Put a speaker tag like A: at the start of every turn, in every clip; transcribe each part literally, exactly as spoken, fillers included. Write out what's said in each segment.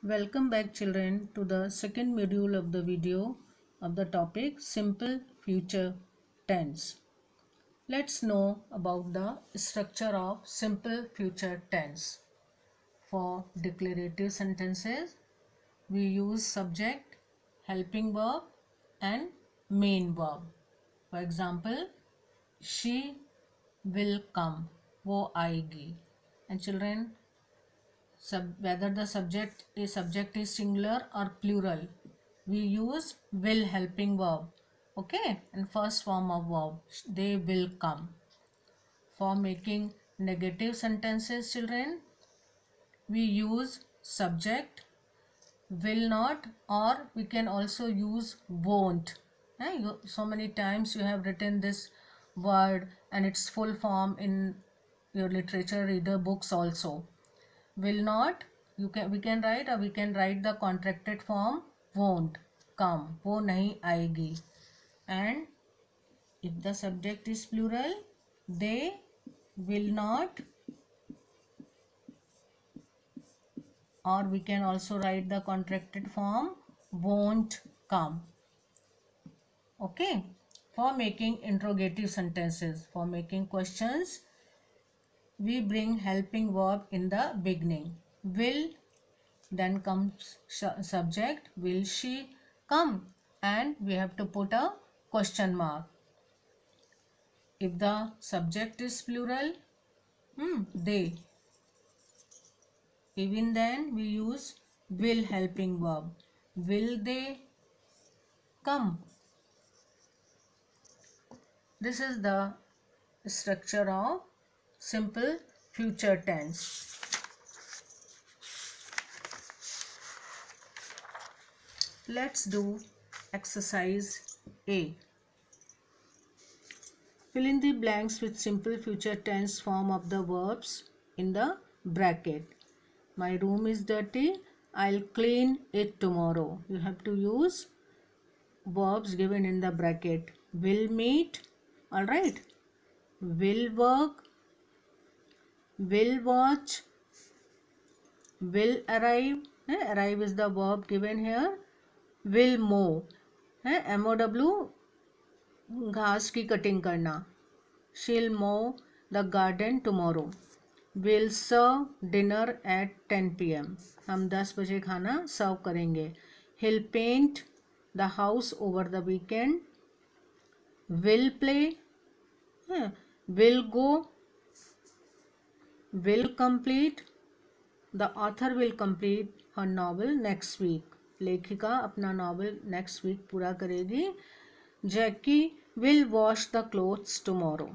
A: Welcome back children to the second module of the video of the topic simple future tense. Let's know about the structure of simple future tense. For declarative sentences, we use subject, helping verb and main verb. For example, she will come, वो आएगी. And children, Sub, whether the subject is subject is singular or plural, we use will helping verb. Okay, and first form of verb, they will come. For making negative sentences, children, we use subject, will not, or we can also use won't. Eh, you, so many times you have written this word and its full form in your literature reader books also. Will not, you can we can write or we can write the contracted form won't come, वो नहीं आएगी. And if the subject is plural, they will not, or we can also write the contracted form won't come. Okay, for making interrogative sentences, for making questions, we bring helping verb in the beginning. Will, then comes subject, will she come, and we have to put a question mark. If the subject is plural, hmm, they. Even then we use will helping verb. Will they come? This is the structure of simple future tense. Let's do exercise A. Fill in the blanks with simple future tense form of the verbs in the bracket. My room is dirty, I'll clean it tomorrow. You have to use verbs given in the bracket. Will meet, alright. Will work, will watch, will arrive. Eh, arrive is the verb given here. Will mow, है M O W घास की cutting करना. शील mow the garden tomorrow. Will serve dinner at ten p m हम दस बजे खाना सर्व करेंगे. He'll paint the house over the weekend. Will play, है, will go, will complete. The author will complete her novel next week. लेखिका अपना novel next week पूरा करेगी. Jackie will wash the clothes tomorrow.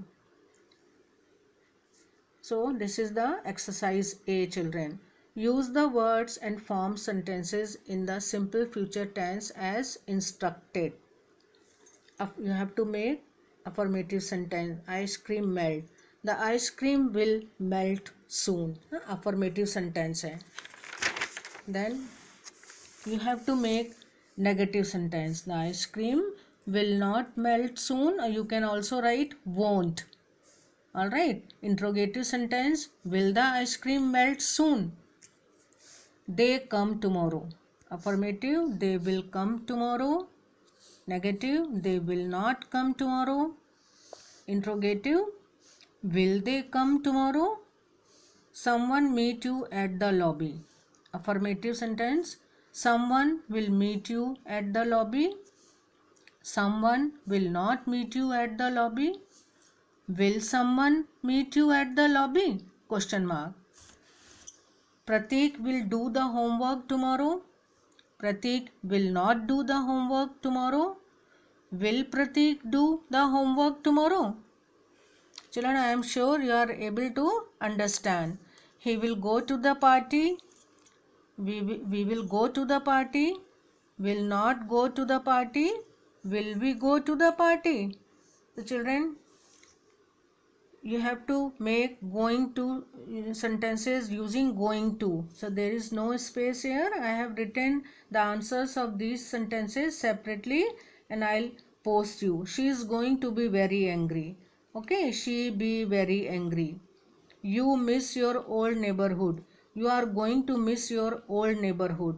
A: So this is the exercise a children. Use the words and form sentences in the simple future tense as instructed. You have to make affirmative sentence. Ice cream melt, the ice cream will melt soon. Affirmative sentence है. Then you have to make negative sentence. The ice cream will not melt soon, or you can also write won't. Alright, interrogative sentence, will the ice cream melt soon? They come tomorrow. Affirmative, they will come tomorrow. Negative, they will not come tomorrow. Interrogative, will they come tomorrow? Someone meet you at the lobby. Affirmative sentence, someone will meet you at the lobby. Someone will not meet you at the lobby. Will someone meet you at the lobby? Question mark. Pratik will do the homework tomorrow. Pratik will not do the homework tomorrow. Will Pratik do the homework tomorrow? Children, I am sure you are able to understand. He will go to the party. We, we will go to the party. Will not go to the party. Will we go to the party? The children, you have to make going to sentences using going to. So there is no space here. I have written the answers of these sentences separately and I'll post you. She is going to be very angry. Okay, she be very angry. You miss your old neighborhood. You are going to miss your old neighborhood.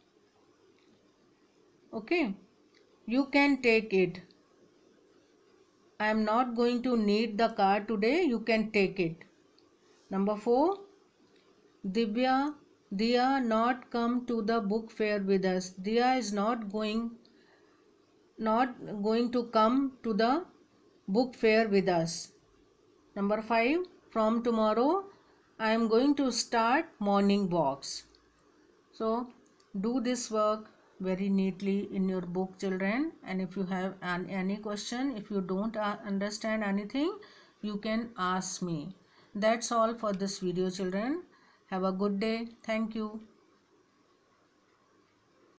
A: Okay, you can take it. I am not going to need the car today. You can take it. Number four, Divya, Diya not come to the book fair with us. Diya is not going not going to come to the book fair with us. Number five, from tomorrow I am going to start morning walks. So do this work very neatly in your book, children, and if you have an, any question, if you don't uh, understand anything, you can ask me. That's all for this video, children. Have a good day. Thank you.